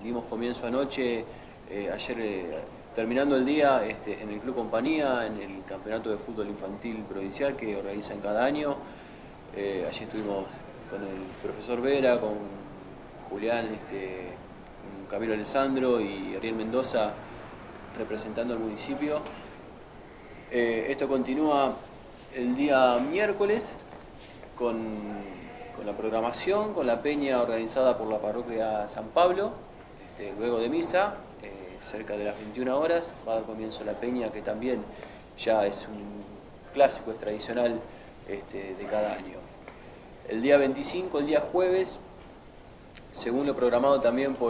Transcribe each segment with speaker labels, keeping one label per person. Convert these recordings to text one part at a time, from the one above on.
Speaker 1: dimos comienzo anoche, ayer terminando el día en el Club Compañía, en el Campeonato de Fútbol Infantil Provincial que organizan cada año. Allí estuvimos con el profesor Vera, con Julián, con Camilo Alessandro y Ariel Mendoza representando al municipio. Esto continúa el día miércoles con la programación, con la peña organizada por la parroquia San Pablo, luego de misa, cerca de las 21 horas, va a dar comienzo la peña, que también ya es un clásico, es tradicional de cada año. El día 25, el día jueves, según lo programado también por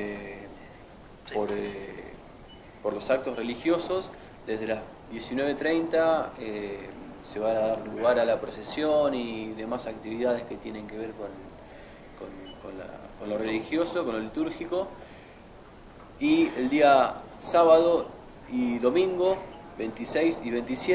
Speaker 1: los actos religiosos, desde las 19:30 se va a dar lugar a la procesión y demás actividades que tienen que ver con lo religioso, con lo litúrgico. Y el día sábado y domingo, 27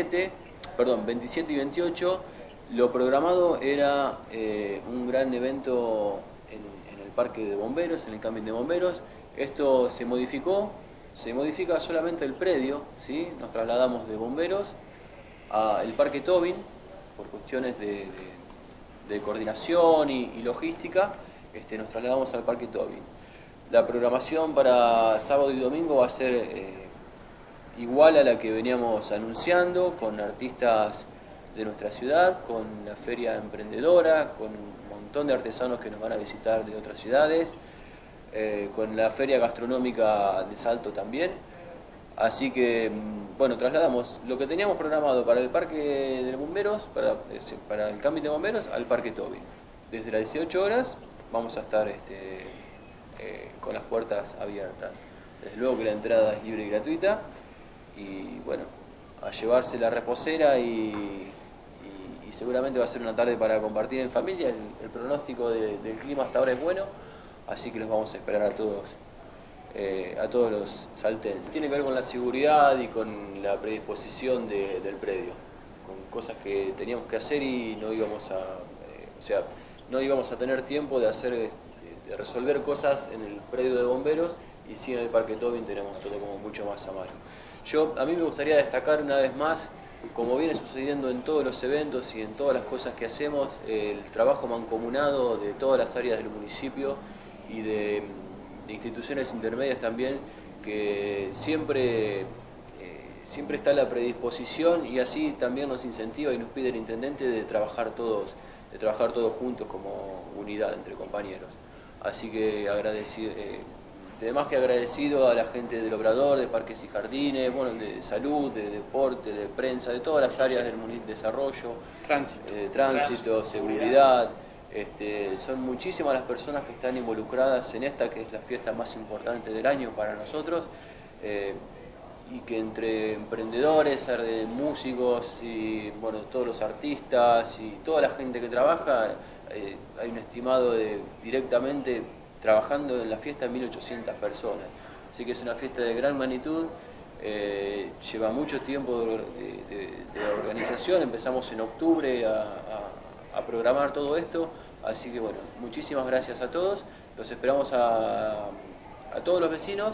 Speaker 1: y 28, lo programado era un gran evento en el Parque de Bomberos, en el camping de bomberos. Esto se modifica solamente el predio, ¿sí? Nos trasladamos de bomberos al Parque Tobin por cuestiones de coordinación y logística. Nos trasladamos al Parque Tobin. La programación para sábado y domingo va a ser igual a la que veníamos anunciando, con artistas de nuestra ciudad, con la feria emprendedora, con un montón de artesanos que nos van a visitar de otras ciudades, con la feria gastronómica de Salto también. Así que, bueno, trasladamos lo que teníamos programado para el Parque de Bomberos, para el camping de bomberos, al Parque Tobin. Desde las 18 horas vamos a estar con las puertas abiertas. Desde luego que la entrada es libre y gratuita, y bueno, a llevarse la reposera y seguramente va a ser una tarde para compartir en familia. El pronóstico del clima hasta ahora es bueno, así que los vamos a esperar a todos los saltenses. Tiene que ver con la seguridad y con la predisposición del predio, con cosas que teníamos que hacer y no íbamos a tener tiempo de resolver cosas en el predio de bomberos, y sí en el Parque Tobin tenemos todo como mucho más a mano. A mí me gustaría destacar una vez más, como viene sucediendo en todos los eventos y en todas las cosas que hacemos, el trabajo mancomunado de todas las áreas del municipio y de instituciones intermedias también, que siempre está la predisposición, y así también nos incentiva y nos pide el intendente de trabajar todos juntos como unidad entre compañeros. Así que agradecido a la gente del Obrador, de Parques y Jardines, bueno, de salud, de deporte, de prensa, de todas las áreas del desarrollo, tránsito, seguridad. Son muchísimas las personas que están involucradas en esta, que es la fiesta más importante del año para nosotros, y que entre emprendedores, músicos y bueno, todos los artistas y toda la gente que trabaja, hay un estimado directamente trabajando en la fiesta 1.800 personas. Así que es una fiesta de gran magnitud, lleva mucho tiempo de organización. Empezamos en octubre a programar todo esto, así que bueno, muchísimas gracias a todos. Los esperamos a todos los vecinos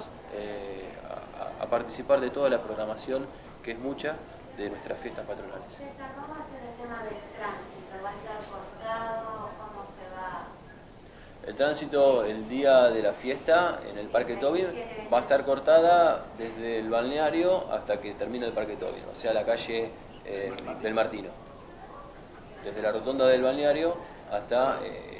Speaker 1: a participar de toda la programación, que es mucha, de nuestras fiestas patronales.
Speaker 2: César, ¿cómo va a ser el tema del tránsito? ¿Va a estar cortado? ¿Cómo se va?
Speaker 1: El tránsito el día de la fiesta en el Parque Tobin va a estar cortada desde el balneario hasta que termine el Parque Tobin, o sea, la calle del Martino. Desde la rotonda del balneario hasta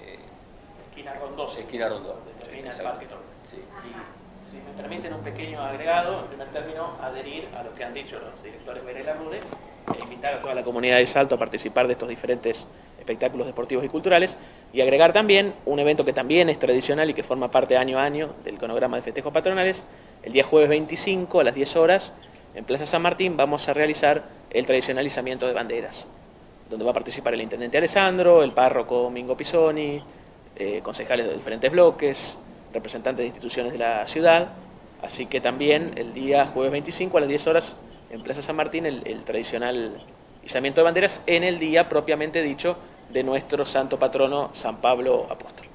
Speaker 1: esquina Rondó.
Speaker 3: Termina el Parque Tobin.
Speaker 1: Sí.
Speaker 3: Y si me permiten un pequeño agregado, en primer término, adherir a lo que han dicho los directores Vera y Larrude, e invitar a toda la comunidad de Salto a participar de estos diferentes espectáculos deportivos y culturales, y agregar también un evento que también es tradicional y que forma parte año a año del cronograma de festejos patronales. El día jueves 25 a las 10 horas en Plaza San Martín vamos a realizar el tradicional izamiento de banderas, donde va a participar el intendente Alessandro, el párroco Mingo Pisoni, concejales de diferentes bloques, representantes de instituciones de la ciudad. Así que también el día jueves 25 a las 10 horas en Plaza San Martín el tradicional izamiento de banderas, en el día propiamente dicho de nuestro santo patrono San Pablo Apóstol.